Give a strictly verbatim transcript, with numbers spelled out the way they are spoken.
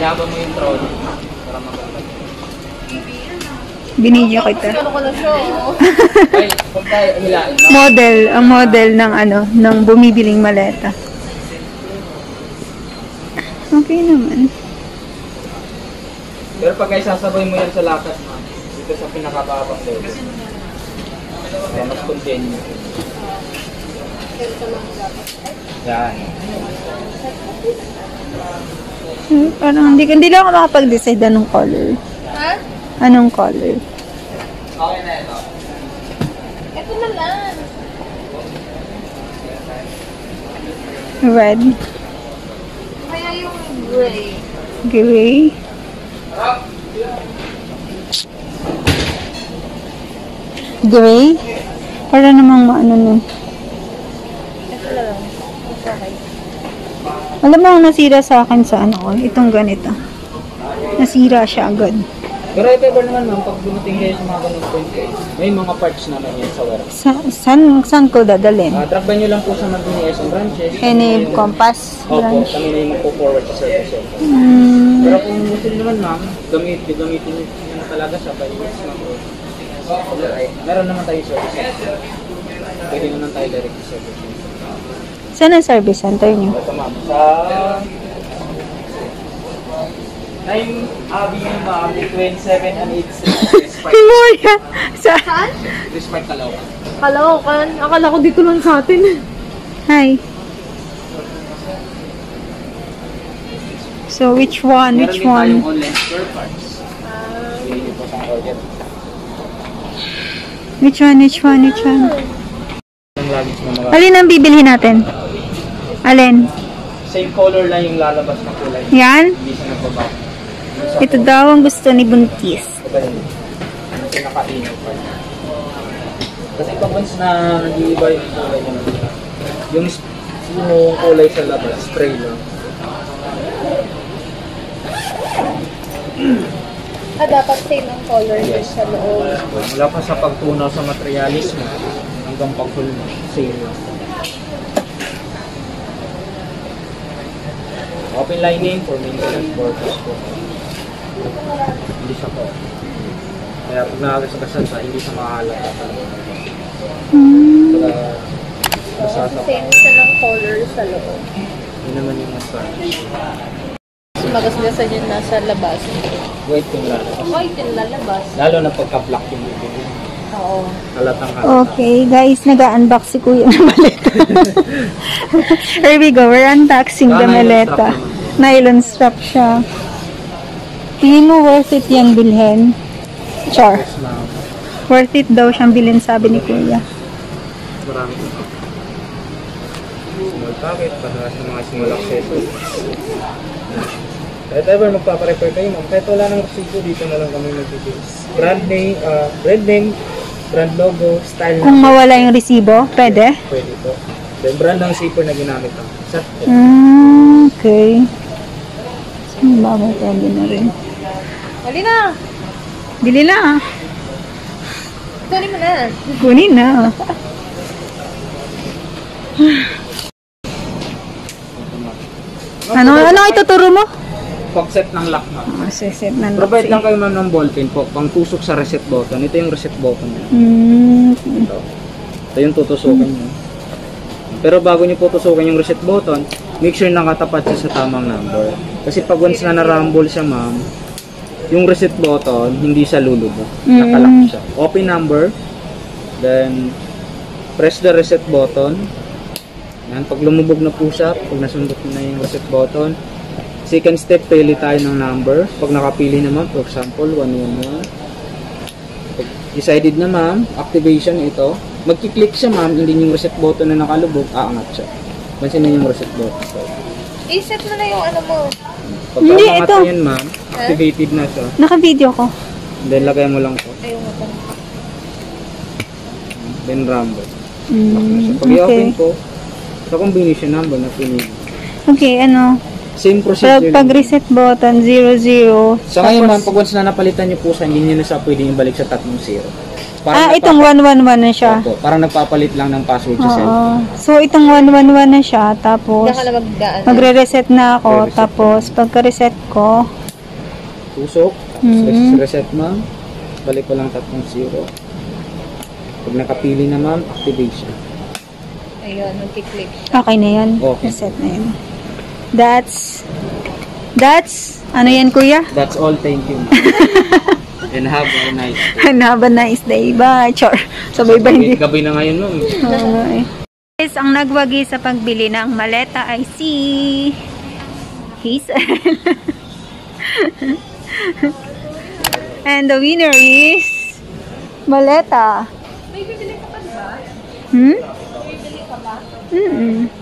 Yabang mo yung trolley. Para maganda. Binidyo kita. Ano ko na siya, oh. Ay, kung tayo, hila. Model, ang model ng ano, ng bumibiling maleta. Okay naman. Pero pag ay sasabay mo yan sa lakas, ma'am, dito sa pinakababang level. Kaya mas continue. Yan. Hmm, parang hindi, hindi lang ako makapag-decide anong color. Ha? Anong color? Okay na ito. Ito na lang. Red. Kaya yung gray. Gray. Gray? Para namang maano nun. Ito na lang. Okay. Alam mo ang nasira sa akin sa ano ko? Itong ganito. Nasira siya agad. Pero ito ba naman, ma'am, pag dumating kayo sa mga ganun point kayo, may mga parts naman yan sa warehouse. Sa, san, saan ko dadalhin? Uh, drop by nyo lang po sa mga D S M branches. Any compass Opo, branch? kami na yung magpo-forward sa service center. Hmm. Pero kung gusto nyo naman, ma'am, gamit, gamitin nyo na talaga sa paliwas ng road. Meron naman tayo service center. Pwede naman tayo direct sa service center. Saan ang service center niyo? Ito, ma'am, sa nine Avenue, ma'am, twenty-seven and eight Memoria! Saan? Saan? Respect Caloocan. Caloocan. Akala ko dito lang sa atin. Hi. So, which one? Meron Which din tayong one? online spare parts. Pili po sa order. Which one? Which one? Which one? Yung luggage na mga... Alin ang bibilhin natin? Alin? Same color lang yung lalabas na kulay. Yan? Hindi siya nagbabago. Ito daw ang gusto ni Buntis. Ito yun. Ano siya naka-init pa. Kasi pag once na nag-iiba yung kulay niya, yung, yung kulay sa labas, spray lang. Ah, dapat same ang color yes. Sa loob. Mula pa sa pagtunaw sa materialis mo, hanggang pag-full mo, same lang. Open lining for maintenance purpose po. Hindi siya po. Kaya pag nakakasagasal sa, hindi siya makahalata talaga. Hmm. Para masasa pa. Same siya ng color sa loob. Yun naman yung massage. So, magasgasan yun nasa labas. Wait kung lalabas. White yung lalabas. Lalo na pagka-black yung bibig. Oo. Halatang halata. Okay, guys, nag-unbox si Kuya ng maleta. Here we go, we're unboxing the maleta. Nylon strap siya. Tingin mo worth it yung bilhin? Char. Worth it daw siyang bilhin, sabi ni Kuya. Marami ito. Small packet para sa mga small accessories. Kahit ever magpaparefer kayo, ma'am, kahit wala ng resibo, dito na lang kami mag-details. Brand name, uh, brand name, brand logo, style. Kung mawala yung resibo, pwede? Pwede po. Then brand ng zipper na ginamit ang set po. Mm, okay. So, bagay pwede na rin. Hali na! Bili na. Kunin mo na. Kunin na. Ano, ano ituturo mo? Pag-set ng lock, ma'am. Oh, set na Provide lang kayo, ma'am, ng ballpen po. Pang tusok sa reset button. Ito yung reset button niya. Mm. Ito. Ito yung tutusukin niyo. Pero bago niyo po tusukin yung reset button, make sure nakatapat siya sa tamang number. Kasi pag once na na-rumble siya, ma'am, yung reset button, hindi siya lulubog. Nakalock siya. Open number, then press the reset button. Yan, pag lumubog na po siya, pag nasundot na yung reset button, second step, pili tayo ng number. Pag nakapili naman, for example, one one one. Pag decided na, ma'am, activation ito. Magkiklik siya, ma'am, hindi yung reset button na nakalubog, aangat siya. Pansin na yung reset button. So, I-set mo na yung ano mo. pagka Hindi, umangat ito. na yun, ma'am, activated na siya. Naka-video ko. Then, lagay mo lang po. Ayaw mo pa. Then, rumble. Mm, Pag i-open okay. po, sa combination number na pinili. Okay, ano? Same Pag, procedure. pag reset button, zero, zero. Sa ngayon, ma'am, pag once na napalitan niyo po sa hindi niyo na siya pwedeng ibalik sa tatlong zero. Ah, nagpapa- itong one one one na siya. Opo, parang nagpapalit lang ng password sa Oo. cellphone. So, itong one one one na siya. Tapos, Diyan ka na magdaan. magre-reset na ako. Magre-reset Tapos, pagka-reset ko, Tusok, Mhm. reset ma'am. Balik ko lang tatlong zero. Pag nakapili na ma'am, activation. Ayun, magkiklik siya. okay na yan. Okay. Reset na yan. That's, that's, ano yan kuya? That's all, thank you. And have a nice day. Have a nice day. Bye. Chor. Sabay ba hindi? Gabi, gabi na ngayon ma'am. Okay. Guys, ang nagwagi sa pagbili ng maleta ay si Hazel. And the winner is maleta. May bibili ka pa ba? Hmm? May bibili ka ba? Mm-mm.